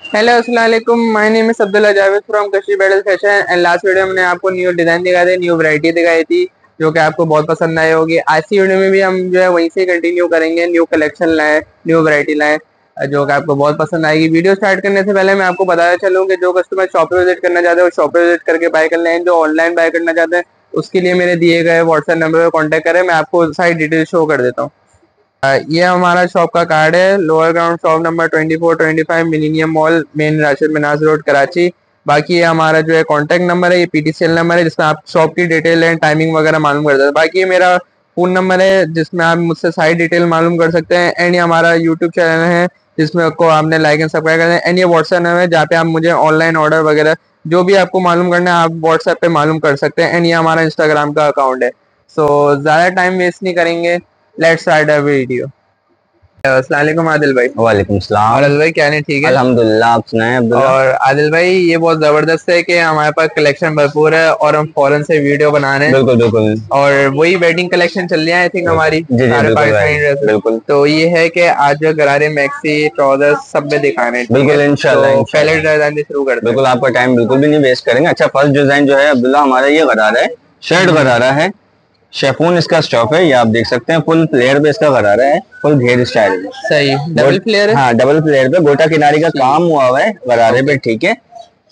Hello अस्सलाम वालेकुम, my name is Abdullah Javed from कशी बैडल फैशन एंड लास्ट वीडियो में आपको न्यू डिजाइन दिखाए थे, न्यू वैरायटी दिखाई थी जो कि आपको बहुत पसंद आई होगी। आज की वीडियो में भी हम जो है वहीं से कंटिन्यू करेंगे, न्यू कलेक्शन लाए, न्यू वैरायटी लाए जो कि आपको बहुत पसंद आएगी। वीडियो स्टार्ट करने से पहले मैं आपको बताना चलूँ कि जो कस्टमर शॉप पे विजिट करना चाहते हैं वो शॉप पे विजिट करके बाय कर लें, जो ऑनलाइन बाय करना चाहते हैं उसके लिए मेरे दिए गए व्हाट्सएप नंबर पर कॉन्टैक्ट करें। मैं आपको सारी डिटेल शो कर देता हूँ। ये हमारा शॉप का कार्ड है, lower ground shop number 2425 millennium mall, main Rashid Minhas road Karachi. बाकी ये हमारा जो है कांटेक्ट नंबर है, ये पीटीसीएल नंबर है जिसमें आप शॉप की डिटेल एंड टाइमिंग वगैरह मालूम कर सकते हैं। बाकी ये मेरा फोन नंबर है जिसमें आप मुझसे सारी डिटेल मालूम कर सकते हैं। एंड ये हमारा यूट्यूब चैनल है जिसमें आपको आपने लाइक एंड सब्सक्राइब करना है। एंड ये व्हाट्सएप नंबर है जहाँ पे आप मुझे ऑनलाइन ऑर्डर वगैरह जो भी आपको मालूम करना है आप व्हाट्सएप पे मालूम कर सकते हैं। एंड ये हमारा इंस्टाग्राम का अकाउंट है। सो ज्यादा टाइम वेस्ट नहीं करेंगे, लेट्स स्टार्ट अ वीडियो। अस्सलाम वालेकुम आदिल भाई। वालेकुम सलाम। और आदिल भाई क्या नहीं, ठीक है? अल्हम्दुलिल्लाह, आप सुनाएं अब्दुल्ला। और आदिल भाई ये बहुत जबरदस्त है कि हमारे पास कलेक्शन भरपूर है और हम फौरन से वीडियो बना रहे हैं। बिल्कुल बिल्कुल। और वही वेडिंग कलेक्शन चल रही है आई थिंक हमारी जी जी सारे बिल्कुल भाई, पाकिस्तानी ड्रेसेस। बिल्कुल तो ये है कि आज जो गरारे मैक्सी ट्राउजर सब में दिखाने हैं, ठीक है? बिल्कुल इंशाल्लाह तो पहले इंशाल्लाह। डिजाइन से शुरू करते हैं। बिल्कुल आपका टाइम बिल्कुल भी नहीं वेस्ट करेंगे। अच्छा, फर्स्ट डिजाइन जो है अब्दुल्ला हमारा ये गरारा है, शर्ट गरारा है, शेफून इसका स्टॉक है, ये आप देख सकते हैं। फुल फ्लेयर पे इसका गरारा है, फुल घेर स्टाइल में। सही डबल फ्लेयर है। हाँ, डबल फ्लेयर पे गोटा किनारी का काम हुआ हुआ है गरारे पे, ओके, ठीक है।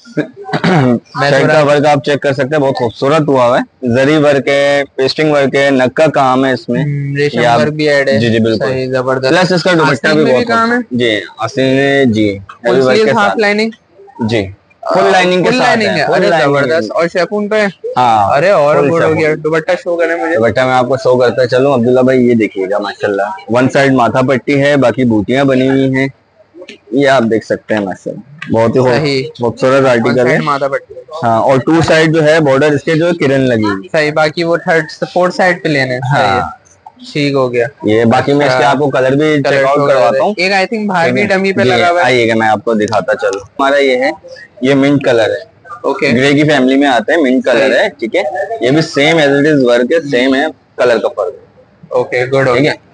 मैं शर्ट थोड़ा का वर्क आप चेक कर सकते हैं, बहुत खूबसूरत हुआ हुआ है। जरी वर्क है, पेस्टिंग वर्क है, नग का काम है इसमें। ये रेशम आप वर्क भी ऐड है। जी जी बिल्कुल। सही जबरदस्त। प्लस इसका दुपट्टा आस्तीन भी में भी बहुत काम है। खूबसूरत जी। आस्तीन जी फुल हैवी वर्क स्लीव के हाफ साथ लाइनिंग। जी, फुल लाइनिंग के फुल साथ लाइनिंग है, है, फुल अरे लाइनिंग। जबरदस्त। और शेफून पे हाँ, अरे और फुल गुड हो गया। शेफून। दुपट्टा शो करे मुझे। दुपट्टा मैं आपको शो करता चलूं अब्दुल्ला भाई, ये देखिएगा माशाल्लाह। वन साइड माथा पट्टी है, बाकी बूटियां बनी हुई हैं, ये आप देख सकते हैं माशाल्लाह। बहुत ही सही। खूबसूरत वन आर्टिकल है। साइड माथा पट्टी। हाँ, और टू साइड जो है बॉर्डर इसके जो है किरण लगी हुई। सही, बाकी वो थर्ड फोर्थ साइड पे लेने हैं। सही है, हाँ, ठीक हो गया। ये बाकी मैं इसके अच्छा, आपको कलर भी कलर चेकआउट शो कर करवाता हूँ। देते। एक आई थिंक बाहर ठीक भी है डमी पे जी, लगा हुआ है। आइएगा मैं आपको दिखाता चलूँ। हमारा ये है, ये मिंट कलर है, ओके, ग्रे की फैमिली में आता है, मिंट सही। कलर है, ठीक है। ये भी same as it is work है, सेम है, कलर का फर्क है, ओके, गुड हो ठीक गया। है।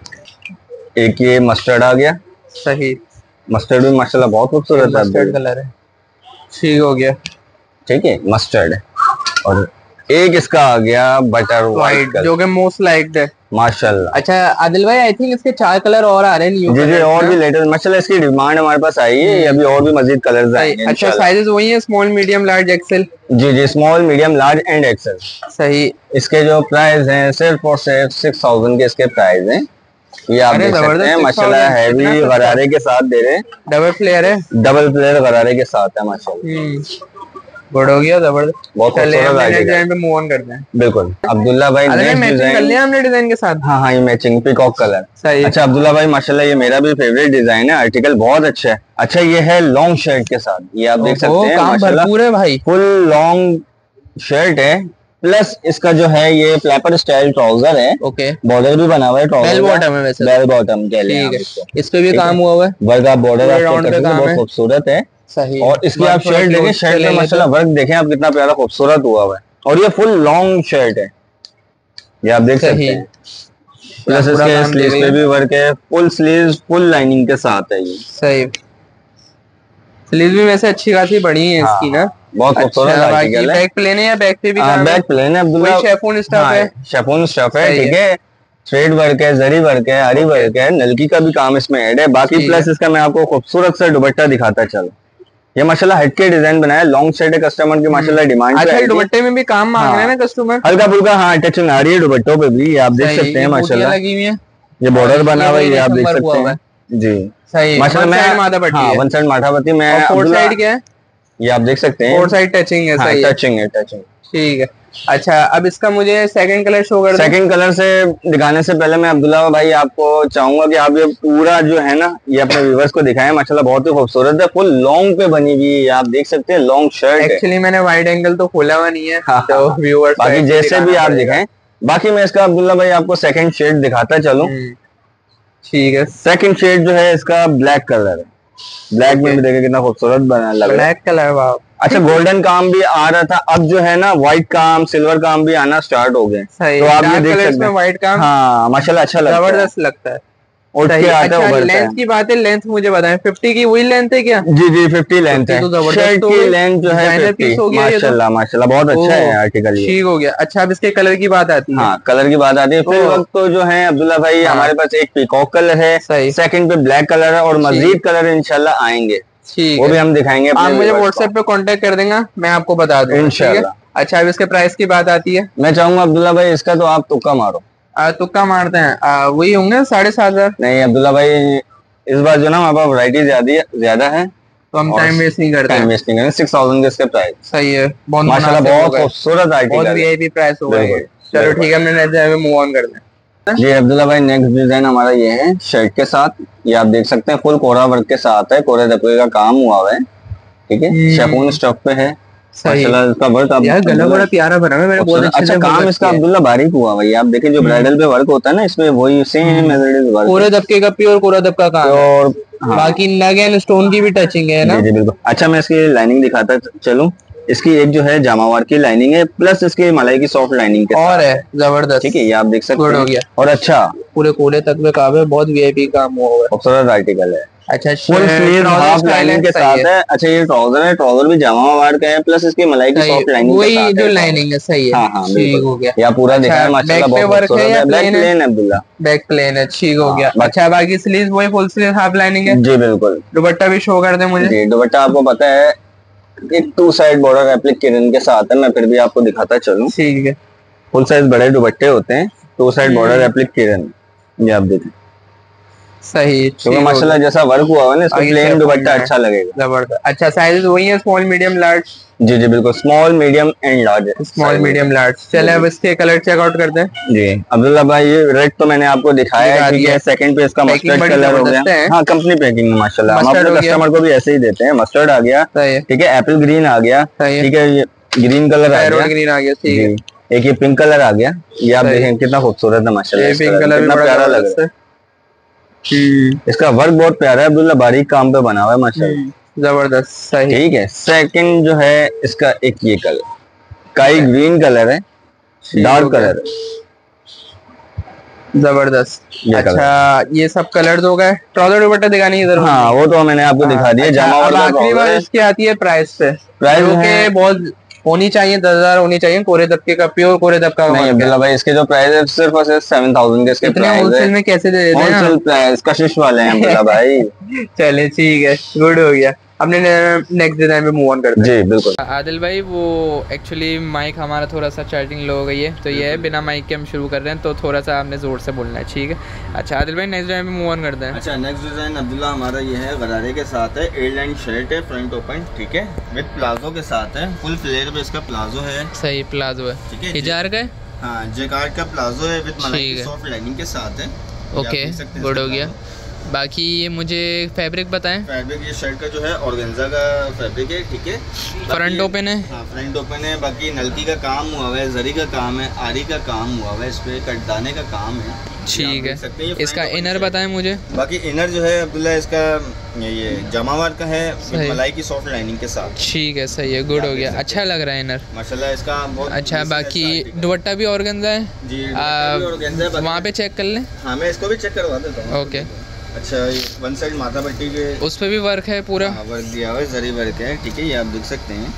एक ये मस्टर्ड आ गया, सही, मस्टर्ड भी माशाल्लाह बहुत ये खूबसूरत है मस्टर्ड अब्दुल्ला, कलर है, ठीक हो गया। ठीक है, मस्टर्ड। और एक इसका आ गया बटर व्हाइट वाइट जो कलर, कि मोस्ट लाइक्ड है। माशाल्लाह। अच्छा आदिल भाई, आई थिंक इसके 4 कलर और आ रहे हैं, न्यू जी जी, कलर और भी ना। लेटेस्ट माशाल्लाह इसकी डिमांड हमारे पास आई है, ये अभी और भी मजीद कलर्स सही। आएंगे अच्छा, इंशाल्लाह। साइजेस वही है, स्मॉल मीडियम लार्ज एक्सेल। जी जी, small medium large and XL. सही। इसके जो प्राइस हैं सिर्फ और सिर्फ 6000 के इसके प्राइस हैं, ये आप अरे देख सकते हैं जबरदस्त, माशाल्लाह। 6000 इतना हैवी सस्ता। गरारे के साथ दे रहे हैं, डबल फ्लेयर है। डबल प्लेयर गरारे के साथ है माशाल्लाह। गुड हो गया, जबरदस्त। बहुत चले खूबसूरत हमने नेक्स्ट आर्टिकल डिजाइन पे मूव ऑन करते हैं। बिल्कुल अब्दुल्ला भाई। अरे भाई नेक्स्ट मैचिंग कर डिजाइन, लिया हमने डिजाइन के साथ। हाँ हाँ, ये मैचिंग पीकॉक कलर। सही। अच्छा अब्दुल्ला भाई माशाल्लाह, ये मेरा भी फेवरेट डिजाइन है, आर्टिकल बहुत अच्छा है। अच्छा, ये है लॉन्ग शर्ट के साथ, ये आप देख ओहो, सकते हैं काम माशाल्लाह, भरपूर है भाई। फुल लॉन्ग शर्ट है। प्लस इसका जो है ये फ्लैपर स्टाइल ट्राउजर है, ओके, बॉर्डर भी बना हुआ है बेल ट्राउजर का, बॉटम है वैसे बेल बॉटम कह लें ठीक आप है। इसको, इस पे भी ठीक है। काम हुआ हुआ है, वर्क आप बॉर्डर पूरे आप चेक राउंड कर पे सकते हैं, काम बहुत है। खूबसूरत है। सही। और इसकी आप वर्क थोड़ा शर्ट देखें, क्लोज से शर्ट पे ले लेते माशाल्लाह हैं। वर्क देखें आप, कितना प्यारा खूबसूरत हुआ हुआ है। और ये फुल लॉन्ग शर्ट है, ये आप देख सही, सकते हैं। प्लस पूरा इसके काम दे स्लीव्स रही पे है। भी वर्क है, फुल स्लीव्स फुल लाइनिंग के साथ है ये। सही, स्लीव भी वैसे अच्छी खासी बड़ी है हाँ इसकी ना। हाँ, बहुत खूबसूरत अच्छा, बाकी आर्टिकल है। बैक प्लेन है या बैक पे भी काम है? बैक प्लेन है वही अब्दुल्ला। शेफून स्टफ हाँ, है। शेफून स्टफ है, सही ठीक है। है। थ्रेड वर्क है, जरी वर्क है, हरी ओके, वर्क है, नलकी का भी काम इसमें ऐड है। बाकी ठीक है। प्लस इसका मैं आपको खूबसूरत सा दुपट्टा दिखाता चलो। ये माशाल्लाह हटके डिजाइन बनाया है, लॉन्ग सेट है, कस्टमर की माशाल्लाह डिमांड पे आजकल आई थी। दुपट्टे में भी काम मांग रहे हाँ, हैं ना कस्टमर। हल्का फुल्का हाँ टचिंग आ रही है दुपट्टों पे भी, ये आप देख सही, सकते हैं ये बूटियां माशाल्लाह। लगी हुई हैं ये और बॉर्डर बना ये हुआ है, वही ये आप रेशम देख वर्क हुआ सकते हुआ है। हैं जी। सही, माशाल्लाह वन मैं, साइड माथा पट्टी हाँ है। वन साइड माथापति मैं और फोर अब्दुल्ला, साइड क्या है? ये आप देख सकते हैं। फोर साइड टचिंग है। हाँ, सही है, टचिंग है, टचिंग। ठीक है। अच्छा, अब इसका मुझे सेकंड कलर शो कर दो। सेकंड कलर से दिखाने से पहले मैं अब्दुल्ला भाई आपको चाहूंगा कि आप ये पूरा जो है ना, ये अपने व्यूवर्स को दिखाएं। माशाल्लाह बहुत ही खूबसूरत है, फुल लॉन्ग पे बनी हुई है, आप देख सकते हैं, लॉन्ग शर्ट है। एक्चुअली मैंने वाइड एंगल तो खोला हुआ नहीं है, हाँ हाँ तो हाँ, व्यूअर्स को बाकी ऐसे ही जैसे भी दिखाना आप पड़ेगा। दिखाएं। बाकी मैं इसका अब्दुल्ला भाई आपको सेकंड शेड दिखाता चलूं। ठीक है। सेकंड शेड जो है इसका ब्लैक कलर है, ब्लैक में ओके, भी देखे कितना खूबसूरत बना लग रहा है। ब्लैक कलर, वाह। अच्छा, गोल्डन काम भी आ रहा था, अब जो है ना व्हाइट काम सिल्वर काम भी आना स्टार्ट हो गए, सही, तो आप ये डार्क देख कलर्स सकते में हैं। व्हाइट काम हाँ माशाल्लाह अच्छा लगता है। जबरदस्त लगता है। उठ के आता है, अच्छा, उभरता है। लेंथ की बात है, लेंथ मुझे बताएं 50 की वही लेंथ है क्या? जी जी 50 लेंथ है। तो जबरदस्त शर्ट हो की गई, लेंथ जो है डिजाइनर पीस 50। हो गया ये तो। माशाल्लाह माशाल्लाह बहुत अच्छा है आर्टिकल ये। ठीक हो गया। अच्छा, अब इसके कलर की बात आती है। हाँ कलर की बात आती है। फिर वक्त तो जो है अब्दुल्ला भाई हाँ हमारे पास एक पीकॉक कलर है, सही, सेकंड पे ब्लैक कलर है और मजीद कलर इंशाल्लाह आएंगे, ठीक वो है। भी हम दिखाएंगे आप अपने मुझे व्यूअर्स को व्हाट्सएप पे कांटेक्ट कर देंगे, मैं आपको बता दूंगा, ठीक है। इंशाल्लाह। अच्छा, अब इसके प्राइस की बात आती है। मैं चाहूंगा अब्दुल्ला भाई इसका तो आप तुक्का मारो। तुक्का मारते हैं, वही होंगे 7,500। नहीं अब्दुल्ला भाई इस बार जो ना हमारे पास वरायटी ज्यादा है तो हम और टाइम वेस्ट नहीं करते टाइम हैं। वेस्ट नहीं करेंगे। 6000 के इसके प्राइस। सही है, बहुत माशाल्लाह मुनासिब हो बहुत गए, खूबसूरत बहुत आर्टिकल है। वीआईपी प्राइस होगा ये। बिल्कुल चलो बिल्कुल। ठीक है, हमने नेक्स्ट में मूव ऑन करते हैं। जी अब्दुल्ला भाई नेक्स्ट डिजाइन हमारा ये है शर्ट के साथ। ये आप देख सकते हैं फुल कोरा वर्क के साथ है, कोरे दबके का काम हुआ हुआ है, ठीक है। शेफून स्टफ पे है सही। माशाल्लाह। इसका वर्क आप यार गला बड़ा प्यारा बना है, मैंने बहुत अच्छे अच्छा से काम वर्क इसका किया है। अब्दुल्ला बारीक हुआ भाई। आप देखें जो ब्राइडल पे वर्क होता है ना इसमें वही सेम वर्क कोरे दबके का प्योर कोरा दबका काम है। और हाँ बाकी नग एंड स्टोन की भी टचिंग है ना। जी जी बिल्कुल। अच्छा मैं इसकी लाइनिंग दिखाता चलूं। इसकी एक जो है जामावार की लाइनिंग है प्लस इसकी मलाई की सॉफ्ट लाइनिंग के और साथ है जबरदस्त, ठीक है। ये आप देख सकते गुड हो हैं गया। और अच्छा पूरे कोले तक में काम है, बहुत वीआईपी काम हुआ हुआ है। खूबसूरत आर्टिकल है। अच्छा, फुल स्लीव हाफ लाइनिंग के साथ है। अच्छा ये ट्राउजर है, ट्राउजर भी जामावार का है प्लस इसकी मलाई की सॉफ्ट लाइनिंग के साथ वही जो है। लाइनिंग है, सही है। हाँ हाँ ठीक बिल्कुल। हो गया। या पूरा अच्छा, दिखा है माशाल्लाह बैक पे बहुत वर्क है खूबसूरत या है। बैक प्लेन है? प्लेन है अब्दुल्ला। बैक प्लेन है, ठीक हो गया। हाँ, अच्छा, बाकी स्लीव वही फुल स्लीव हाफ लाइनिंग है। जी बिल्कुल। दुपट्टा भी शो कर दे मुझे। जी दुपट्टा आपको पता है एक 2 साइड बॉर्डर एप्लिक किरण के साथ है। मैं फिर भी आपको दिखाता चलूं। ठीक है, फुल साइज बड़े दुपट्टे होते हैं, 2 साइड बॉर्डर एप्लिक किरण। ये आप देखें सही, क्योंकि माशाल्लाह जैसा वर्क हुआ है ना इसको प्लेन दुपट्टा अच्छा लगेगा। जबरदस्त। अच्छा, साइज वही है, स्मॉल मीडियम लार्ज? जी जी बिल्कुल small medium and large. Small medium large. चले अब इसके कलर चेकआउट करते हैं। जी अब्दुल्ला भाई ये रेड तो मैंने आपको दिखाया है, ठीक है। सेकंड पे इसका मस्टर्ड कलर हो गया। हाँ कंपनी पैकिंग में माशाल्लाह हम अपने कस्टमर को भी ऐसे ही देते हैं। मस्टर्ड आ गया, ठीक है। एप्पल ग्रीन आ गया, ठीक है। ये ग्रीन कलर आ गया, ग्रीन आ गया, ठीक है। एक ये पिंक कलर आ गया। ये आप देखें कितना खूबसूरत है माशाल्लाह। ये पिंक कलर भी कितना बड़ा प्यारा लग जबरदस्त रहा है। इसका वर्क बहुत प्यारा है अब्दुल्ला, बारीक काम पे बना हुआ है माशाल्लाह। जबरदस्त, सही। ठीक है। सेकंड जो है इसका एक ये कलर काई ग्रीन कलर है, डार्क कलर है, जबरदस्त। अच्छा, ये सब कलर हो गए। ट्राउजर दुपट्टा दिखाने की जरूरत हाँ वो तो मैंने आपको दिखा दिया। अच्छा, जामा अब आखिरी बात इसकी आती है प्राइस पे। प्राइस जो कि बहुत होनी चाहिए, 10,000 होनी चाहिए। कोरे दबके का प्योर कोरे दबका का नहीं अब्दुल्ला भाई इसके जो प्राइस है सिर्फ और सिर्फ 7,000 के इसके प्राइस है। होलसेल में कैसे दे देते हैं? होलसेल प्राइस कशिश वाले हैं अब्दुल्ला भाई। चले ठीक है, गुड हो गया। अपने नेक्स्ट डिजाइन पे मूव ऑन करते हैं। जी बिल्कुल। आदिल भाई वो एक्चुअली माइक हमारा थोड़ा सा चार्जिंग लो हो गई है, तो ये है बिना माइक के हम शुरू कर रहे हैं, तो थोड़ा सा आपने जोर से बोलना है, ठीक है। अच्छा आदिल भाई नेक्स्ट डिजाइन पे मूव ऑन करते हैं। अच्छा नेक्स्ट डिजाइन अब्दुल्ला हमारा ये है गरारे के साथ है। एयर लाइन शर्ट है, फ्रंट ओपन, ठीक है, विद प्लाजो के साथ है। फुल फ्लेयर पे इसका प्लाजो है। सही प्लाजो है, ठीक है। हिजार का है। हाँ जेकार्ड का प्लाजो है विद मलाई की सॉफ्ट लाइनिंग के साथ है। ओके गुड हो गया। बाकी ये मुझे फैब्रिक बताएं। फैब्रिक ये शर्ट का जो है ऑर्गेन्जा का फैब्रिक है, ठीक है। फ्रंट ओपन है। हाँ फ्रंट ओपन है। बाकी नलकी का काम हुआ हुआ है, जरी का काम है, आरी का काम हुआ हुआ है, इस पे कटदाने का काम है, ठीक है। इसका इनर बताएं मुझे। बाकी इनर जो है अब्दुल्ला इसका ये जामावार का है मलाई की सॉफ्ट लाइनिंग के साथ, ठीक है। सही है, गुड हो गया। अच्छा लग रहा है इनर माशाल्लाह इसका बहुत अच्छा। बाकी दुपट्टा भी ऑर्गेन्जा है जी, वहाँ पे चेक कर लें। हाँ मैं इसको भी चेक करवा देता हूँ। ओके। अच्छा वन साइड माथा पट्टी के उस पे भी वर्क है पूरा। वर्क दिया हुआ है, जरी वर्क है, ठीक है। ये आप देख सकते हैं।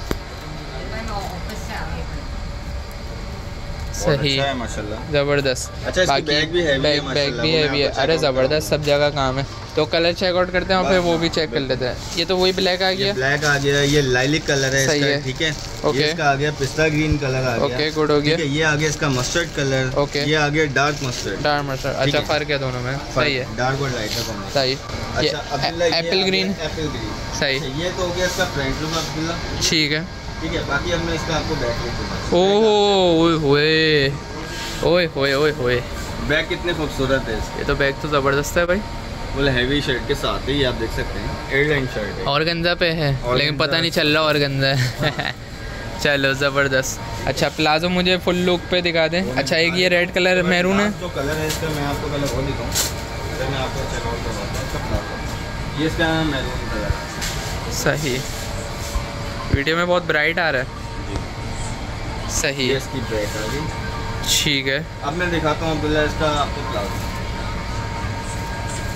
सही अच्छा है माशाल्लाह, जबरदस्त। अच्छा बाकी बैग भी हैवी है, बैग भी हैवी है। अरे जबरदस्त, सब जगह काम है। तो कलर चेकआउट करते हैं और फिर वो भी चेक कर लेते हैं। ये तो वही ब्लैक आ गया, ब्लैक आ गया। ये लाइलिक कलर है, सही इसका, है, ठीक है। ओके। ये इसका आ गया पिस्ता ग्रीन कलर आ गया, ओके गुड हो गया। ये आ गया इसका मस्टर्ड कलर, ओके। ये आ गया डार्क मस्टर्ड, डार्क मस्टर्ड। अच्छा फर्क है दोनों में, सही है। डार्क और लाइट का सही। ये एप्पल ग्रीन, एप्पल ग्रीन सही। ये तो हो गया इसका फ्रंट लुक अब्दुल्ला, ठीक है, ठीक है। बाकी अब मैं इसका आपको बैक लुक ओह होए ओए होए ओए होए, बैग कितने खूबसूरत है इसके। ये तो बैग तो जबरदस्त है भाई। फुल हैवी शर्ट के साथ ही आप देख सकते हैं। एयरलाइन शर्ट है, ऑर्गेन्जा पे है, लेकिन पता नहीं चल रहा ऑर्गेन्जा है। चलो ज़बरदस्त। अच्छा प्लाजो मुझे फुल लुक पे दिखा दें। अच्छा एक ये रेड कलर मैरून है, जो कलर है इसका मैं आपको पहले वो दिखाऊं, फिर मैं आपको चेकआउट करवाता हूं इसका प्लाजो। ये इसका मैरून कलर है, सही। वीडियो में बहुत ब्राइट आ रहा है, सही ये है, इसकी ब्रेक आ गई, ठीक है। अब मैं दिखाता हूँ अब्दुल्ला इसका आपको प्लाजो।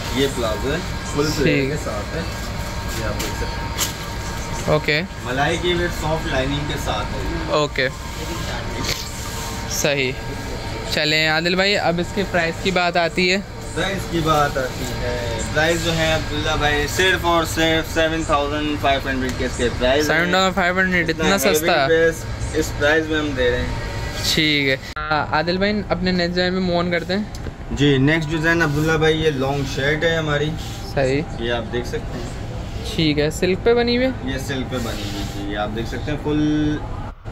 ये प्लाजो है, फुल प्लेन के साथ है, ये आप देख सकते हैं। ओके, मलाई की विद सॉफ्ट लाइनिंग के साथ है। ओके, सही। चलें आदिल भाई, अब इसके प्राइस की बात आती है। प्राइस की बात आती है, प्राइस जो है अब्दुल्ला भाई सिर्फ और सिर्फ 7500 के इसके प्राइस। 7500, इतना सस्ता इस प्राइस में हम दे रहे हैं। ठीक है आदिल भाई, अपने नेक्स्ट डिजाइन में मूव ऑन करते हैं। जी, नेक्स्ट डिजाइन अब्दुल्ला भाई ये लॉन्ग शर्ट है हमारी। सही, ये आप देख सकते हैं। ठीक है, सिल्क पे बनी हुई है। ये सिल्क पे बनी हुई जी, आप देख सकते हैं फुल।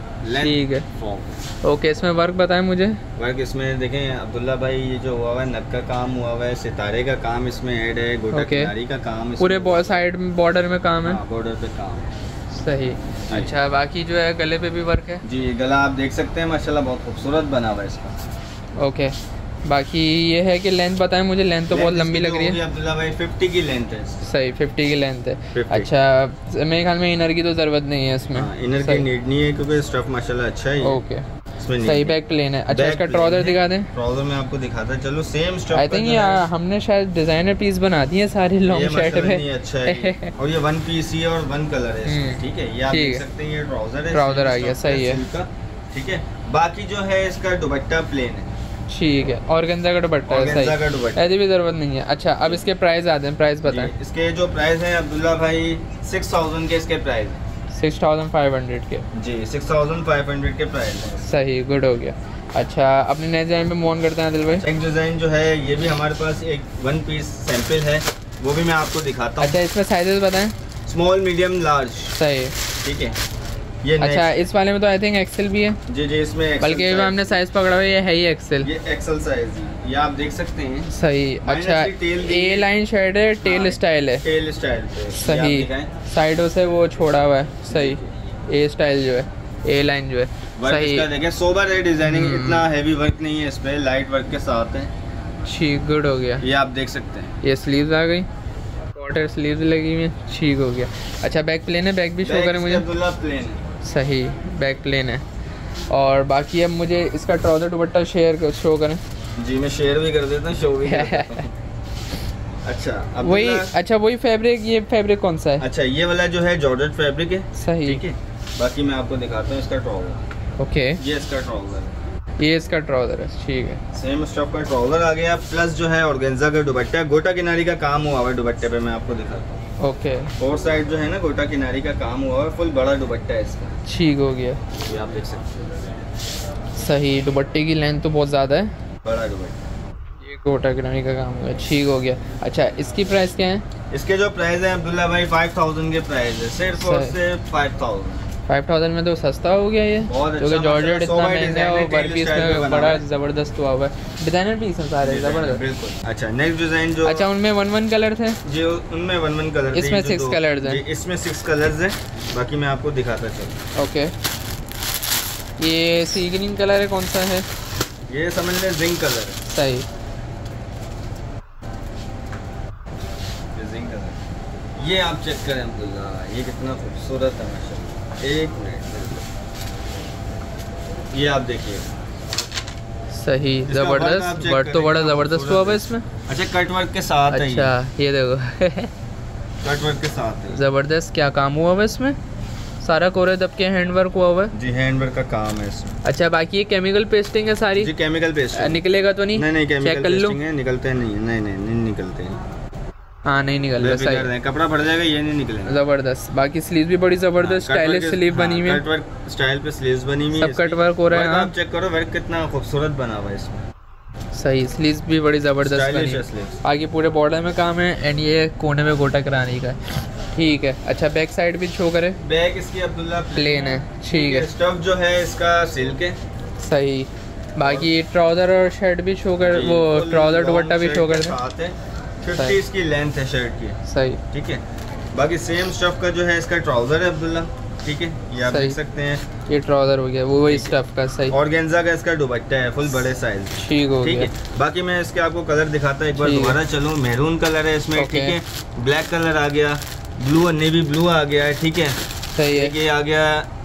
ठीक है, ओके। इसमें वर्क बताएं मुझे। वर्क इसमें देखें अब्दुल्ला भाई, ये जो हुआ हुआ है नग का काम हुआ हुआ है, सितारे का काम इसमें ऐड है, गोटा किनारी का काम, पूरे साइड में बॉर्डर में काम है। बॉर्डर पे काम है। सही। अच्छा, बाकी जो है गले पे भी वर्क है। जी, गला आप देख सकते हैं माशाल्लाह बहुत खूबसूरत बना हुआ है इसका। ओके, बाकी ये है कि लेंथ बताएं मुझे। लेंथ तो बहुत लंबी लग रही है अब्दुल्ला भाई, 50 की लेंथ है। सही, 50 की लेंथ है। अच्छा, मेरे ख्याल में इनर की तो ज़रूरत नहीं है इसमें। इनर की नीड नहीं है क्योंकि स्टफ माशाल्लाह अच्छा है। ओके, सही। बैक प्लेन है। अच्छा, इसका ट्राउजर दिखा दें। ट्राउजर में आपको दिखाता है, चलो सेम स्टफ। आई थिंक ये हमने शायद डिजाइनर पीस बना दिए सारे लॉन्ग शर्ट में। अच्छा है। और ये 1 पीस ही और 1 कलर है, ठीक है। ये आप देख सकते हैं, ये ट्राउजर है, ट्राउजर आ गया। सही है, ठीक है। बाकी जो है इसका दुपट्टा प्लेन है। ठीक है, ऑर्गेन्जा का दुपट्टा है। सही, ऐसी भी जरूरत नहीं है। अच्छा, अब इसके प्राइस आते हैं। प्राइस बताएं। इसके जो प्राइस है अब्दुल्ला भाई 6000 के इसके प्राइस है। 6500 के जी, 6500 के प्राइस है। सही, गुड हो गया। अच्छा, अपने नए डिजाइन पे मूव ऑन करते हैं आदिल भाई। एक डिजाइन जो है ये भी हमारे पास एक 1 पीस सैंपल है, वो भी मैं आपको दिखाता हूँ। अच्छा, इसमें साइजेस बताएं। Small, medium, large. सही, ठीक है। ये अच्छा, इस वाले में तो आई थिंक एक्सेल भी है। जी जी, इसमें बल्कि हमने साइज पकड़ा हुआ है, ये है ही एक्सेल। ये एक्सेल साइज है, ये आप देख सकते हैं। सही। अच्छा, ए लाइन शर्ट है, टेल स्टाइल है। टेल स्टाइल पे सही, साइडों से वो छोड़ा हुआ है। सही, ए स्टाइल जो है, ए लाइन जो है। सही, देखिए सोबर है डिजाइनिंग, इतना हैवी वर्क नहीं है इस पे, लाइट वर्क के साथ है। ठीक, गुड हो गया। ये आप देख सकते हैं। ये स्लीव्स आ गई, क्वार्टर स्लीव्स लगी हुई है। ठीक हो गया। अच्छा, बैक प्लेन है। बैक भी शो करें मुझे। प्लेन है। सही, बैक प्लेन है। और बाकी अब मुझे इसका ट्राउजर दुपट्टा शो करें। जी, मैं शेयर भी कर देता हूँ, शो भी कर देता हूँ। अच्छा, वही फैब्रिक। ये फैब्रिक कौन सा है? अच्छा, ये वाला जो है जॉर्जेट फैब्रिक है। सही, ठीक है। बाकी मैं आपको दिखाता हूँ इसका ट्राउजर। ओके, ये इसका ट्राउजर है। ये इसका ट्राउजर है। ठीक है, सेम स्टफ का ट्राउजर आ गया, प्लस जो है ऑर्गेन्जा का दुपट्टा, गोटा किनारी का काम हुआ हुआ है दुपट्टे पे, मैं आपको दिखाता हूँ। ओके, और साइड जो है ना गोटा किनारी का काम हुआ है, फुल बड़ा दुपट्टा है इसका। ठीक हो गया। ये आप देख सकते हैं। सही, दुपट्टे की लेंथ तो बहुत ज़्यादा है, बड़ा दुपट्टा। ये गोटा किनारी का काम हुआ है। ठीक हो गया। अच्छा, इसकी प्राइस क्या है? इसके जो प्राइस है अब्दुल्ला भाई 5000 के प्राइस है, सिर्फ और सिर्फ 5000 में तो सस्ता हो गया ये, क्योंकि जॉर्जेट इतना महंगा है और वर्क पीस में बड़ा जबरदस्त हुआ हुआ है। डिजाइनर पीस है सारे, जबरदस्त। बिल्कुल। अच्छा, नेक्स्ट डिजाइन जो। अच्छा, उनमें 1 कलर थे। जी, उनमें 1 कलर थे। इसमें 6 कलर्स हैं। इसमें 6 कलर्स हैं, बाकी मैं आपको दिखाता चलूं। ओके, ये सी ग्रीन कलर है, कौन सा है? ये समझ लें जिंक कलर है। सही, जिंक कलर। ये आप चेक करें अब्दुल्ला, ये कितना खूबसूरत है माशाल्लाह। एक मिनट, ये आप देखिए। सही, जबरदस्त। वर्क तो बड़ा जबरदस्त हुआ है इसमें। अच्छा, कट वर्क के साथ है। अच्छा, ये देखो कट वर्क के साथ है, जबरदस्त। क्या काम हुआ है इसमें? सारा कोरे दब के हैंड वर्क हुआ हुआ है। जी, हैंड वर्क का काम है इसमें। अच्छा, बाकी ये केमिकल पेस्टिंग है सारी। जी, केमिकल पेस्टिंग। निकलेगा तो नहीं? नहीं, केमिकल पेस्टिंग है, निकलते नहीं। नहीं निकलते हैं। हाँ, नहीं निकल रहा। सही, कपड़ा फट जाएगा, ये नहीं निकलेगा। जबरदस्त। बाकी स्लीव भी बड़ी जबरदस्त, स्टाइलिश स्लीव बनी हुई है। कट वर्क स्टाइल पे स्लीव्स बनी हुई है, सब कट वर्क हो रहा है। आप चेक करो वर्क कितना खूबसूरत बना हुआ है इसमें। सही, स्लीव्स भी बड़ी जबरदस्त बनी है। आगे पूरे बॉर्डर में काम है एंड ये कोने में गोटा कराने का। ठीक है। अच्छा, बैक साइड भी शो करे। बैक इसकी अब्दुल्ला प्लेन है। ठीक है। स्टफ जो है इसका सिल्क है। सही, बाकी ट्राउजर और शर्ट भी शो कर, वो ट्राउजर दुपट्टा भी शो कर दे। 50 इसकी लेंथ है शर्ट की। सही, ठीक है। बाकी सेम स्टफ का जो है इसका ट्राउजर है अब्दुल्ला। ठीक है, ये आप देख सकते हैं। ये ट्राउजर हो गया, वो वही स्टफ का। सही, ऑर्गेन्जा का इसका दुपट्टा है, फुल बड़े साइज। ठीक हो गया। बाकी मैं इसके आपको कलर दिखाता हूं, एक बार दोबारा चलूं। मैरून कलर है इसमें। ठीक है, ब्लैक कलर आ गया, ब्लू, नेवी ब्लू आ गया है। ठीक है, सही है। ये आ गया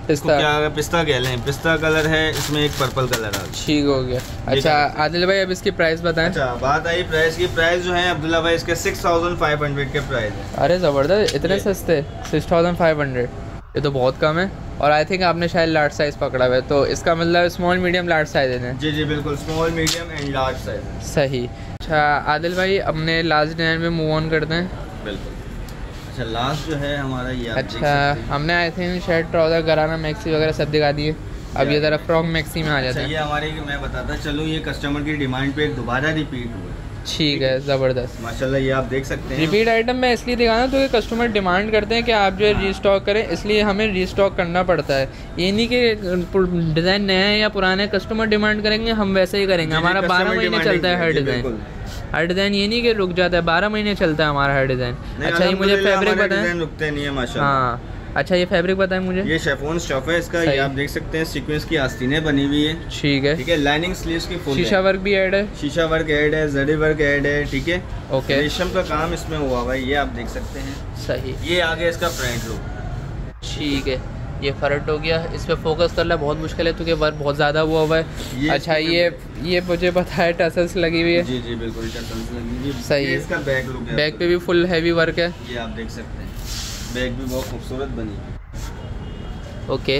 पिस्ता क्या पिस्ता कह लें, पिस्ता कलर है, इसमें एक पर्पल कलर आ गया। ठीक हो गया। अच्छा आदिल भाई अब इसकी प्राइस बताएं। अच्छा बात आई प्राइस की। प्राइस जो है अब्दुल्ला भाई इसके 6500 के प्राइस है। अरे ज़बरदस्त, इतने सस्ते 6500, ये तो बहुत कम है। और आई थिंक आपने शायद लार्ज साइज़ पकड़ा हुआ है, तो इसका मतलब स्मॉल मीडियम लार्ज साइज़ है। जी जी बिल्कुल, small medium and large size. सही। अच्छा आदिल भाई अपने लास्ट डिज़ाइन में मूव ऑन करते हैं। बिल्कुल। अच्छा लास्ट जो है हमारा ये अच्छा हमने I think shirt trouser gharara maxi वगैरह सब दिखा दिए, अब ये ज़रा फ्रॉक मैक्सी में आ जाता है। ये हमारे मैं बताता चलो, ये कस्टमर की डिमांड पे दोबारा रिपीट हुआ। ठीक है, ज़बरदस्त माशाल्लाह, ये आप देख सकते हैं। रिपीट आइटम मैं इसलिए दिखाना तो कस्टमर डिमांड करते हैं कि आप जो है रीस्टॉक करें, इसलिए हमें रीस्टॉक करना पड़ता है। ये नहीं कि डिज़ाइन नया है या पुराने, कस्टमर डिमांड करेंगे हम वैसे ही करेंगे। हमारा 12 महीने चलता है हर डिज़ाइन, हर डिज़ाइन ये नहीं कि रुक जाता है, 12 महीने चलता है हमारा हर डिज़ाइन। अच्छा ये मुझे फैब्रिक बताएं। रुकते नहीं है माशाल्लाह। हाँ अच्छा ये फैब्रिक बताएं मुझे। ये शेफॉन स्टफ है इसका, ये आप देख सकते हैं। सीक्वेंस की आस्तीनें बनी हुई है। ठीक है, ठीक है। लाइनिंग स्लीव्स की फुल शीशा वर्क भी ऐड है। शीशा वर्क ऐड है, जरी वर्क ऐड है। ठीक है। ओके, रेशम का काम इसमें हुआ हुआ है, ये आप देख सकते हैं। सही। ये आ गया इसका फ्रंट लुक। ठीक है, ये फ्रंट हो गया। इस पे फोकस करना बहुत मुश्किल है क्योंकि वर्क बहुत ज़्यादा हुआ है। अच्छा ये मुझे पता है टसल्स लगी हुई है। जी जी बिल्कुल, टसल्स लगी हुई है। सही है। इसका बैक लुक है, बैक पे भी फुल हैवी वर्क है। ये आप देख सकते हैं। बैक भी बहुत खूबसूरत बनी है। ओके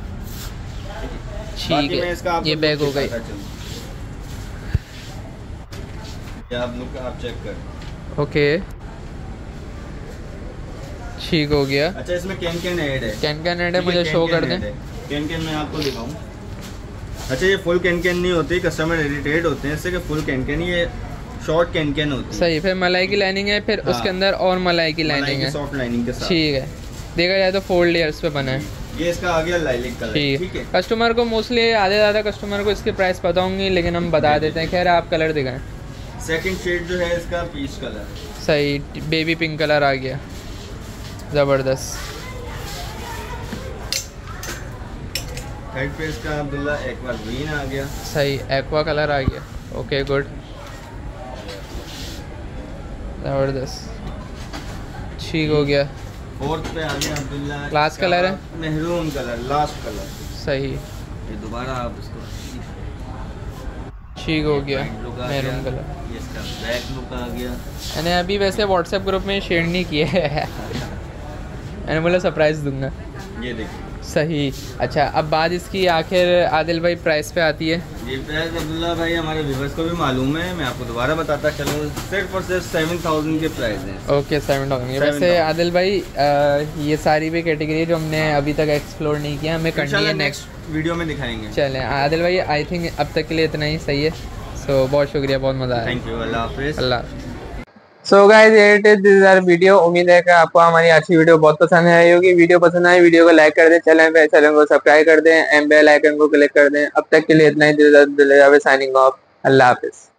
ठीक है, ये बैग हो गई। आप लुक आप चेक कर। ओके ठीक हो गया। अच्छा इसमें कैन ऐड है। कैन ऐड है, मुझे शो कर दें। कैन मैं आपको दिखाऊं। अच्छा ये फुल कैन नहीं होती, कस्टमर इरिटेट होते हैं इससे कि फुल कैन, ये शॉर्ट कैन होती है। सही। फिर मलाई की लाइनिंग है, फिर उसके अंदर और मलाई की लाइनिंग है, सॉफ्ट लाइनिंग के साथ। ठीक है, देखा जाए तो 4 लेयर्स पे बना है। ये इसका आ गया लाइलिक कलर। ठीक है। कस्टमर को मोस्टली आधे ज़्यादा कस्टमर को इसकी प्राइस पता होंगी, लेकिन हम बता देते हैं। खैर आप कलर दिखाएं। सेकंड शेड जो है इसका पीच कलर। सही, बेबी पिंक कलर आ गया, ज़बरदस्त। थर्ड पे इसका अब्दुल्ला एक्वा ग्रीन आ गया। सही, एक्वा कलर आ गया। ओके गुड, ज़बरदस्त, ठीक हो गया। फोर्थ पे आ गया अब्दुल्ला, लास्ट कलर है मेहरून कलर, लास्ट कलर। सही, ये दोबारा आप इसको ठीक हो गया, मेहरून कलर। ये इसका बैक लुक आ गया। मैंने अभी वैसे व्हाट्सएप ग्रुप में शेयर नहीं किया है मैंने बोला सरप्राइज़ दूंगा। ये देखिए। सही। अच्छा अब बात इसकी आखिर आदिल भाई प्राइस पे आती है। ये प्राइस अब्दुल्ला भाई हमारे व्यूअर्स को भी मालूम है, मैं आपको दोबारा बताता चलूँ। सिर्फ और सिर्फ 7000 के प्राइस हैं। ओके 7000। वैसे आदिल भाई ये सारी भी कैटेगरी जो हमने अभी तक एक्सप्लोर नहीं किया, हमें करनी है, नेक्स्ट वीडियो में दिखाएंगे। चलें आदिल भाई, आई थिंक अब तक के लिए इतना ही सही है। सो बहुत शुक्रिया, बहुत मज़ा आया। थैंक यू, अल्लाह हाफिज़। अल्लाह। So guys it is this our video. उम्मीद है कि आपको हमारी आज की वीडियो बहुत पसंद आई होगी। वीडियो पसंद आई वीडियो को लाइक कर दें, चैनल को सब्सक्राइब कर दें एंड बेल आइकन को क्लिक कर दें। अब तक के लिए इतना ही। Signing off. अल्लाह हाफिज़।